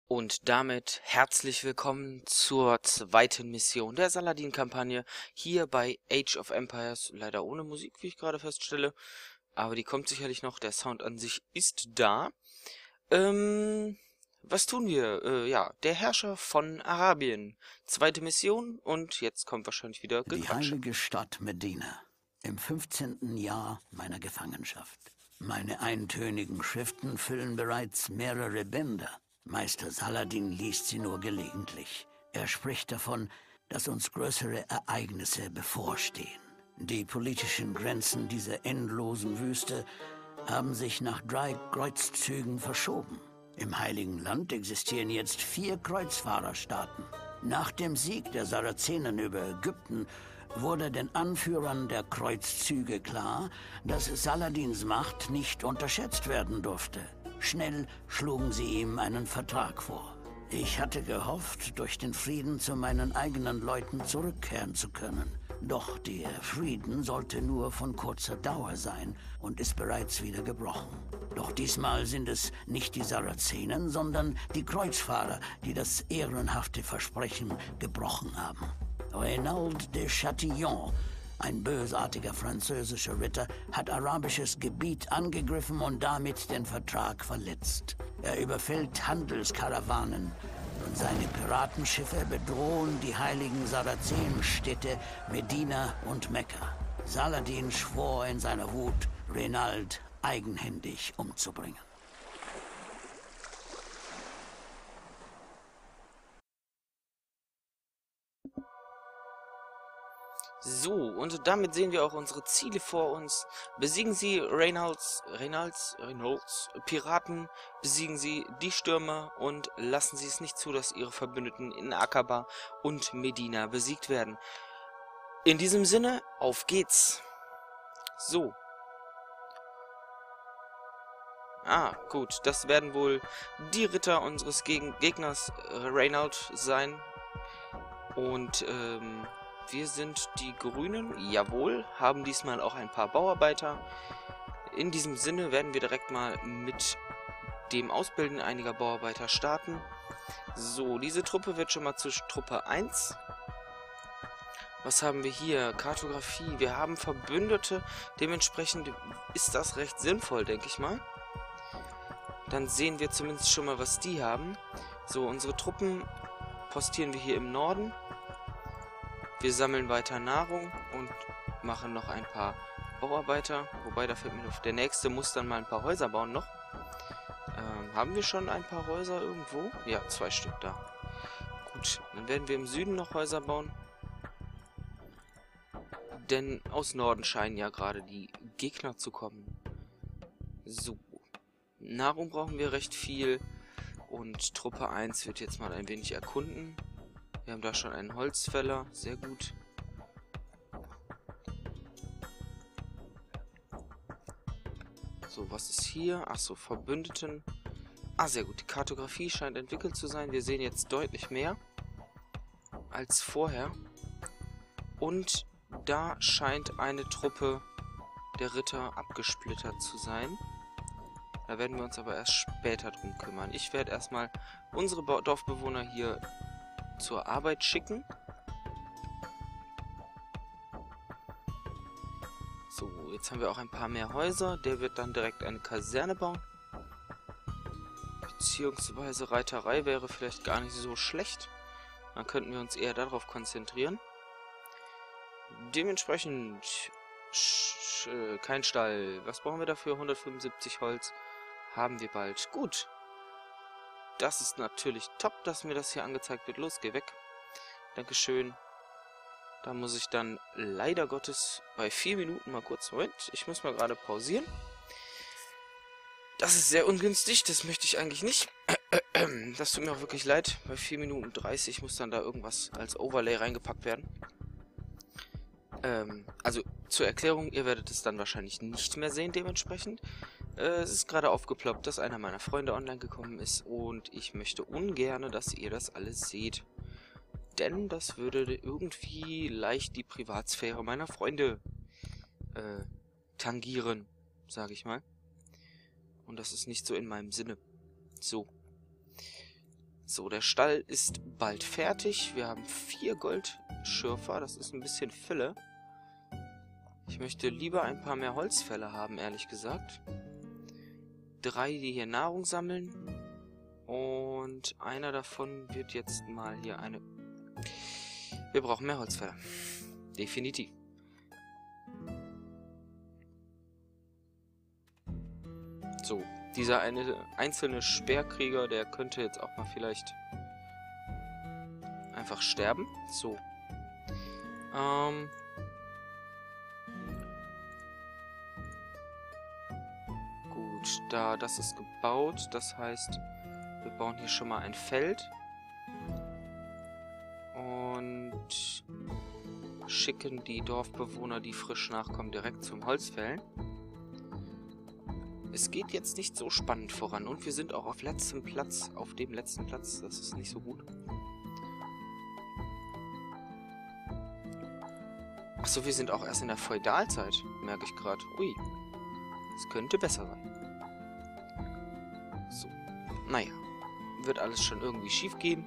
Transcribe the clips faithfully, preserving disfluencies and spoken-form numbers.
Und damit herzlich willkommen zur zweiten Mission der Saladin-Kampagne hier bei Age of Empires. Leider ohne Musik, wie ich gerade feststelle, aber die kommt sicherlich noch. Der Sound an sich ist da. Ähm, was tun wir? Äh, ja, der Herrscher von Arabien. Zweite Mission und jetzt kommt wahrscheinlich wieder Die Gequatsche. heilige Stadt Medina, im fünfzehnten Jahr meiner Gefangenschaft. Meine eintönigen Schriften füllen bereits mehrere Bänder. Meister Saladin liest sie nur gelegentlich. Er spricht davon, dass uns größere Ereignisse bevorstehen. Die politischen Grenzen dieser endlosen Wüste haben sich nach drei Kreuzzügen verschoben. Im Heiligen Land existieren jetzt vier Kreuzfahrerstaaten. Nach dem Sieg der Sarazenen über Ägypten wurde den Anführern der Kreuzzüge klar, dass Saladins Macht nicht unterschätzt werden durfte. Schnell schlugen sie ihm einen Vertrag vor. Ich hatte gehofft, durch den Frieden zu meinen eigenen Leuten zurückkehren zu können. Doch der Frieden sollte nur von kurzer Dauer sein und ist bereits wieder gebrochen. Doch diesmal sind es nicht die Sarazenen, sondern die Kreuzfahrer, die das ehrenhafte Versprechen gebrochen haben. Renaud de Chatillon, ein bösartiger französischer Ritter, hat arabisches Gebiet angegriffen und damit den Vertrag verletzt. Er überfällt Handelskarawanen und seine Piratenschiffe bedrohen die heiligen Sarazenenstädte Medina und Mekka. Saladin schwor in seiner Wut, Renaud eigenhändig umzubringen. So, und damit sehen wir auch unsere Ziele vor uns. Besiegen Sie Reynolds, Reynolds, Reynolds, Piraten, besiegen Sie die Stürmer und lassen Sie es nicht zu, dass Ihre Verbündeten in Aqaba und Medina besiegt werden. In diesem Sinne, auf geht's. So. Ah, gut, das werden wohl die Ritter unseres Geg Gegners äh, Reynald sein. Und, ähm... wir sind die Grünen, jawohl, haben diesmal auch ein paar Bauarbeiter. In diesem Sinne werden wir direkt mal mit dem Ausbilden einiger Bauarbeiter starten. So, diese Truppe wird schon mal zu Truppe eins. Was haben wir hier? Kartografie. Wir haben Verbündete, dementsprechend ist das recht sinnvoll, denke ich mal. Dann sehen wir zumindest schon mal, was die haben. So, unsere Truppen postieren wir hier im Norden. Wir sammeln weiter Nahrung und machen noch ein paar Bauarbeiter. Wobei, da fällt mir auf, der nächste muss dann mal ein paar Häuser bauen noch. Ähm, haben wir schon ein paar Häuser irgendwo? Ja, zwei Stück da. Gut, dann werden wir im Süden noch Häuser bauen. Denn aus Norden scheinen ja gerade die Gegner zu kommen. So. Nahrung brauchen wir recht viel. Und Truppe eins wird jetzt mal ein wenig erkunden. Wir haben da schon einen Holzfäller, sehr gut. So, was ist hier? Achso, Verbündeten. Ah, sehr gut. Die Kartografie scheint entwickelt zu sein. Wir sehen jetzt deutlich mehr als vorher. Und da scheint eine Truppe der Ritter abgesplittert zu sein. Da werden wir uns aber erst später drum kümmern. Ich werde erstmal unsere Dorfbewohner hier zur Arbeit schicken. So, jetzt haben wir auch ein paar mehr Häuser. Der wird dann direkt eine Kaserne bauen. Beziehungsweise Reiterei wäre vielleicht gar nicht so schlecht. Dann könnten wir uns eher darauf konzentrieren. Dementsprechend sch sch kein Stall. Was brauchen wir dafür? hundertfünfundsiebzig Holz haben wir bald. Gut. Das ist natürlich top, dass mir das hier angezeigt wird. Los, geh weg. Dankeschön. Da muss ich dann leider Gottes bei vier Minuten mal kurz... Moment, ich muss mal gerade pausieren. Das ist sehr ungünstig, das möchte ich eigentlich nicht. Das tut mir auch wirklich leid. Bei vier Minuten dreißig muss dann da irgendwas als Overlay reingepackt werden. Ähm, also zur Erklärung, ihr werdet es dann wahrscheinlich nicht mehr sehen dementsprechend. Es ist gerade aufgeploppt, dass einer meiner Freunde online gekommen ist und ich möchte ungern, dass ihr das alles seht. Denn das würde irgendwie leicht die Privatsphäre meiner Freunde äh, tangieren, sage ich mal. Und das ist nicht so in meinem Sinne. So. So, der Stall ist bald fertig. Wir haben vier Goldschürfer. Das ist ein bisschen Fülle. Ich möchte lieber ein paar mehr Holzfälle haben, ehrlich gesagt. Drei, die hier Nahrung sammeln. Und einer davon wird jetzt mal hier eine... Wir brauchen mehr Holzfäller. Definitiv. So, dieser eine einzelne Speerkrieger, der könnte jetzt auch mal vielleicht einfach sterben. So. Ähm... Gut, da das ist gebaut, das heißt, wir bauen hier schon mal ein Feld und schicken die Dorfbewohner, die frisch nachkommen, direkt zum Holzfällen. Es geht jetzt nicht so spannend voran und wir sind auch auf letztem Platz, auf dem letzten Platz, das ist nicht so gut. Achso, wir sind auch erst in der Feudalzeit, merke ich gerade. Ui, es könnte besser sein. So, naja, wird alles schon irgendwie schief gehen.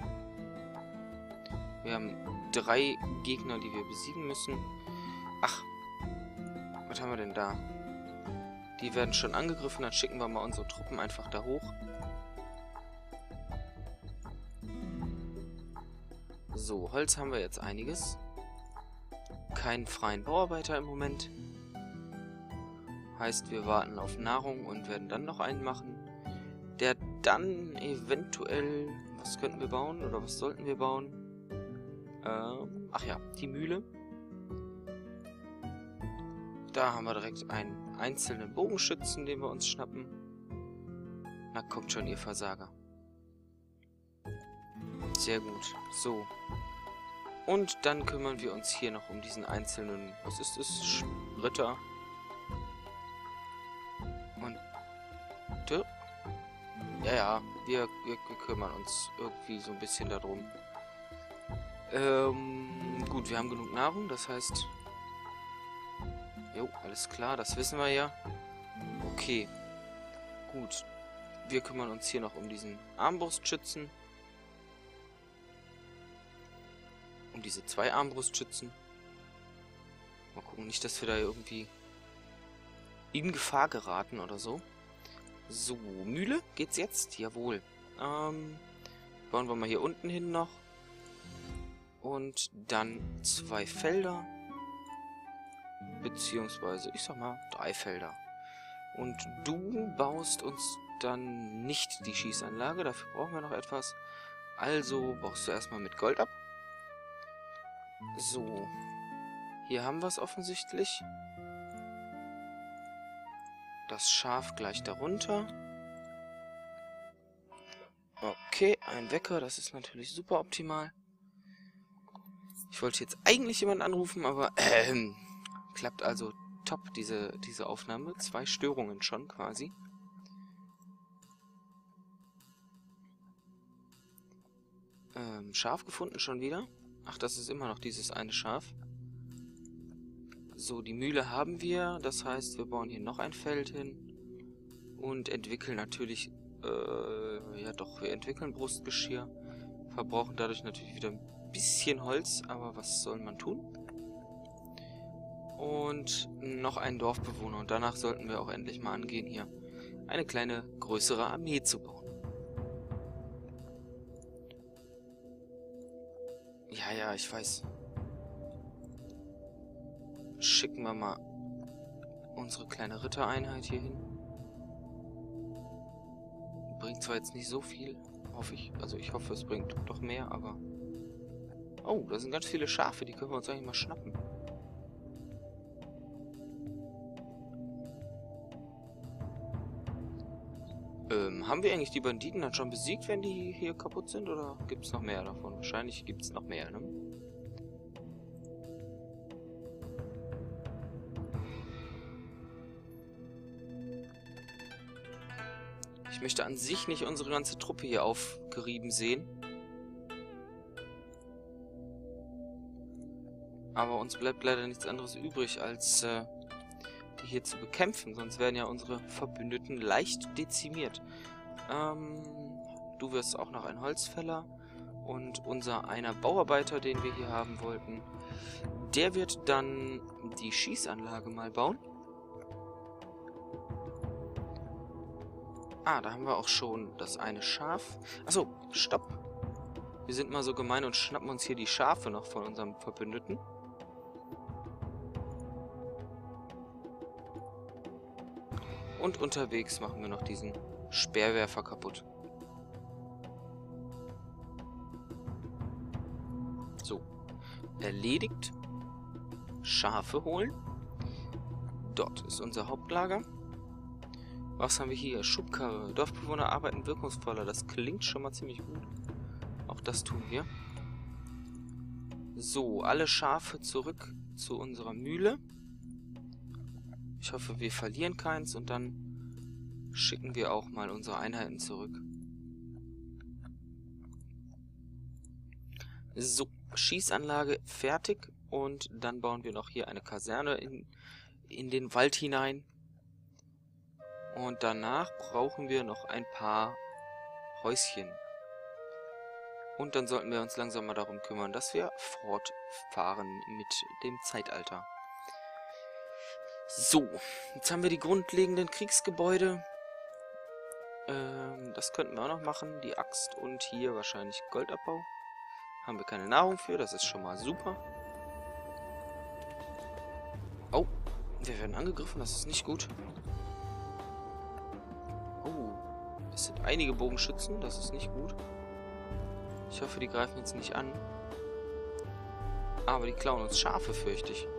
Wir haben drei Gegner, die wir besiegen müssen. Ach, was haben wir denn da? Die werden schon angegriffen, dann schicken wir mal unsere Truppen einfach da hoch. So, Holz haben wir jetzt einiges. Keinen freien Bauarbeiter im Moment. Heißt, wir warten auf Nahrung und werden dann noch einen machen, der dann eventuell... Was könnten wir bauen oder was sollten wir bauen? Ähm, ach ja, die Mühle. Da haben wir direkt einen einzelnen Bogenschützen, den wir uns schnappen. Na, kommt schon, ihr Versager. Sehr gut. So. Und dann kümmern wir uns hier noch um diesen einzelnen... Was ist das? Ritter. Und... Ja, ja. Wir, wir, wir kümmern uns irgendwie so ein bisschen darum. Ähm, gut, wir haben genug Nahrung, das heißt... Jo, alles klar, das wissen wir ja. Okay. Gut. Wir kümmern uns hier noch um diesen Armbrustschützen. Um diese zwei Armbrustschützen. Mal gucken, nicht, dass wir da irgendwie in Gefahr geraten oder so. So, Mühle, geht's jetzt? Jawohl. Ähm, bauen wir mal hier unten hin noch. Und dann zwei Felder. Beziehungsweise, ich sag mal, drei Felder. Und du baust uns dann nicht die Schießanlage. Dafür brauchen wir noch etwas. Also baust du erstmal mit Gold ab. So. Hier haben wir es offensichtlich. Das Schaf gleich darunter. Okay, ein Wecker. Das ist natürlich super optimal. Ich wollte jetzt eigentlich jemanden anrufen, aber... Ähm, klappt also top, diese, diese Aufnahme. Zwei Störungen schon quasi. Ähm, Schaf gefunden schon wieder. Ach, das ist immer noch dieses eine Schaf. So, die Mühle haben wir. Das heißt, wir bauen hier noch ein Feld hin. Und entwickeln natürlich... Äh, ja doch, wir entwickeln Brustgeschirr. Verbrauchen dadurch natürlich wieder ein bisschen Holz. Aber was soll man tun? Und noch einen Dorfbewohner. Und danach sollten wir auch endlich mal angehen, hier eine kleine, größere Armee zu bauen. Ja, ja, ich weiß. Schicken wir mal unsere kleine Rittereinheit hier hin. Bringt zwar jetzt nicht so viel, hoffe ich. Also ich hoffe, es bringt doch mehr, aber... Oh, da sind ganz viele Schafe, die können wir uns eigentlich mal schnappen. Ähm, haben wir eigentlich die Banditen dann schon besiegt, wenn die hier kaputt sind? Oder gibt es noch mehr davon? Wahrscheinlich gibt es noch mehr, ne? Ich möchte an sich nicht unsere ganze Truppe hier aufgerieben sehen. Aber uns bleibt leider nichts anderes übrig, als äh, die hier zu bekämpfen. Sonst werden ja unsere Verbündeten leicht dezimiert. Ähm, Du wirst auch noch ein Holzfäller. Und unser einer Bauarbeiter, den wir hier haben wollten, der wird dann die Schießanlage mal bauen. Ah, da haben wir auch schon das eine Schaf. Achso, stopp. Wir sind mal so gemein und schnappen uns hier die Schafe noch von unserem Verbündeten. Und unterwegs machen wir noch diesen Speerwerfer kaputt. So. Erledigt. Schafe holen. Dort ist unser Hauptlager. Was haben wir hier? Schubkarre. Dorfbewohner arbeiten wirkungsvoller. Das klingt schon mal ziemlich gut. Auch das tun wir. So, alle Schafe zurück zu unserer Mühle. Ich hoffe, wir verlieren keins und dann schicken wir auch mal unsere Einheiten zurück. So, Schießanlage fertig und dann bauen wir noch hier eine Kaserne in, in den Wald hinein. Und danach brauchen wir noch ein paar Häuschen. Und dann sollten wir uns langsam mal darum kümmern, dass wir fortfahren mit dem Zeitalter. So, jetzt haben wir die grundlegenden Kriegsgebäude. Ähm, das könnten wir auch noch machen. Die Axt und hier wahrscheinlich Goldabbau. Haben wir keine Nahrung für, das ist schon mal super. Oh, wir werden angegriffen, das ist nicht gut. Oh, es sind einige Bogenschützen, das ist nicht gut. Ich hoffe, die greifen jetzt nicht an. Aber die klauen uns Schafe, fürchte ich.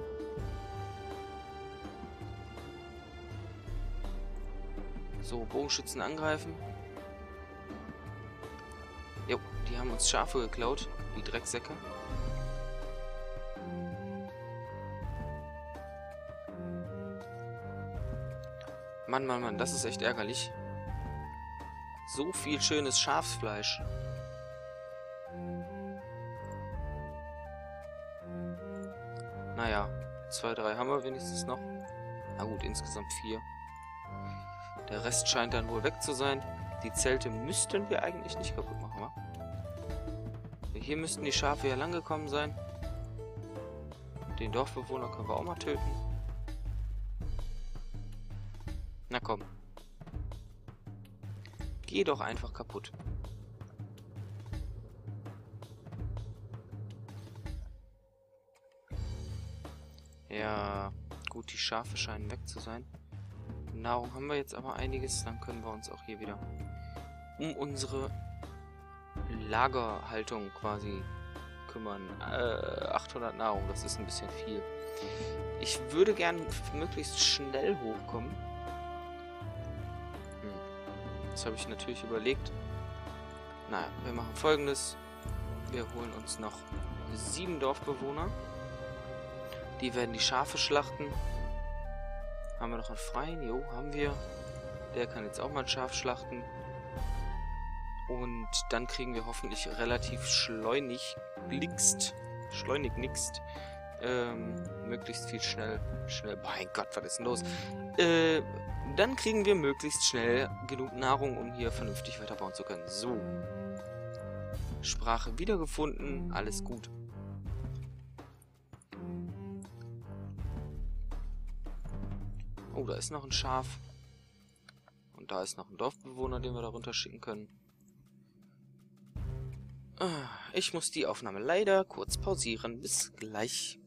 So, Bogenschützen angreifen. Jo, die haben uns Schafe geklaut. Die Drecksäcke. Mann, Mann, Mann, das ist echt ärgerlich. So viel schönes Schafsfleisch. Naja, zwei, drei haben wir wenigstens noch. Na gut, insgesamt vier. Der Rest scheint dann wohl weg zu sein. Die Zelte müssten wir eigentlich nicht kaputt machen, wa? Hier müssten die Schafe ja lang gekommen sein. Den Dorfbewohner können wir auch mal töten. Na komm. Geh doch einfach kaputt. Ja, gut, die Schafe scheinen weg zu sein. Nahrung haben wir jetzt aber einiges, dann können wir uns auch hier wieder um unsere Lagerhaltung quasi kümmern. Äh, achthundert Nahrung, das ist ein bisschen viel. Ich würde gern möglichst schnell hochkommen. Hm. Das habe ich natürlich überlegt. Naja, wir machen Folgendes. Wir holen uns noch sieben Dorfbewohner. Die werden die Schafe schlachten. Haben wir noch einen Freien? Jo, haben wir. Der kann jetzt auch mal ein Schaf schlachten. Und dann kriegen wir hoffentlich relativ schleunig, blickst, schleunig nickst, ähm, möglichst viel schnell, schnell, mein Gott, was ist denn los? Äh, dann kriegen wir möglichst schnell genug Nahrung, um hier vernünftig weiterbauen zu können. So. Sprache wiedergefunden, alles gut. Oh, da ist noch ein Schaf. Und da ist noch ein Dorfbewohner, den wir da runterschicken können. Ich muss die Aufnahme leider kurz pausieren. Bis gleich.